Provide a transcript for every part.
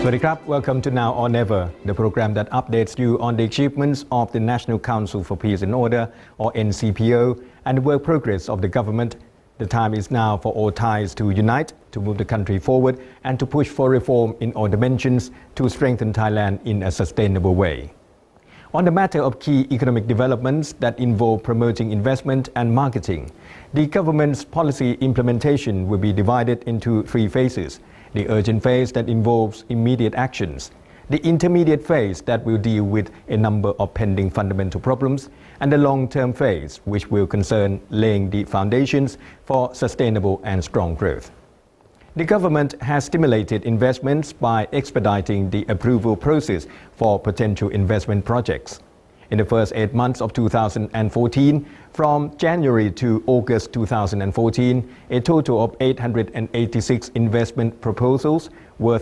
Swadikap, welcome to Now or Never, the program that updates you on the achievements of the National Council for Peace and Order, or NCPO, and the work progress of the government. The time is now for all Thais to unite, to move the country forward, and to push for reform in all dimensions to strengthen Thailand in a sustainable way. On the matter of key economic developments that involve promoting investment and marketing, the government's policy implementation will be divided into three phases. The urgent phase that involves immediate actions, the intermediate phase that will deal with a number of pending fundamental problems, and the long-term phase which will concern laying the foundations for sustainable and strong growth. The government has stimulated investments by expediting the approval process for potential investment projects. In the first 8 months of 2014, from January to August 2014, a total of 886 investment proposals worth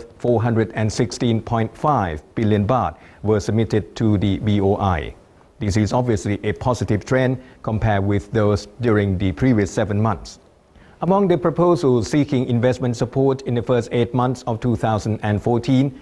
416.5 billion baht were submitted to the BOI. This is obviously a positive trend compared with those during the previous 7 months. Among the proposals seeking investment support in the first 8 months of 2014,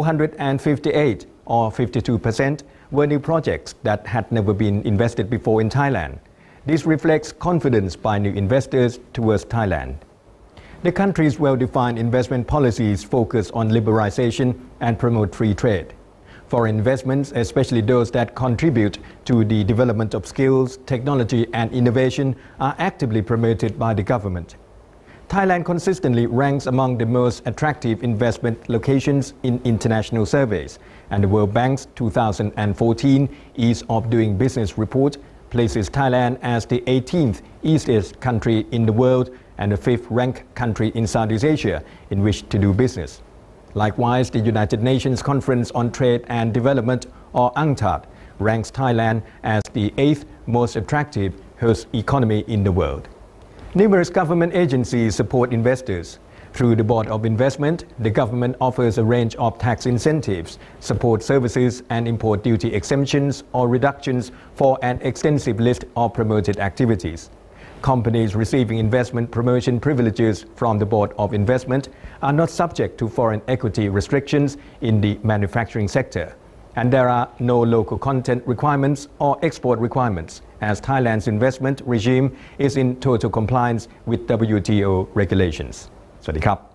458 or 52% were new projects that had never been invested before in Thailand. This reflects confidence by new investors towards Thailand. The country's well-defined investment policies focus on liberalization and promote free trade. Foreign investments, especially those that contribute to the development of skills, technology and innovation, are actively promoted by the government. Thailand consistently ranks among the most attractive investment locations in international surveys, and the World Bank's 2014 Ease of Doing Business report places Thailand as the 18th easiest country in the world and the 5th ranked country in Southeast Asia in which to do business. Likewise, the United Nations Conference on Trade and Development, or UNCTAD, ranks Thailand as the 8th most attractive host economy in the world. Numerous government agencies support investors. Through the Board of Investment, the government offers a range of tax incentives, support services and import duty exemptions or reductions for an extensive list of promoted activities. Companies receiving investment promotion privileges from the Board of Investment are not subject to foreign equity restrictions in the manufacturing sector, and there are no local content requirements or export requirements, as Thailand's investment regime is in total compliance with WTO regulations. สวัสดีครับ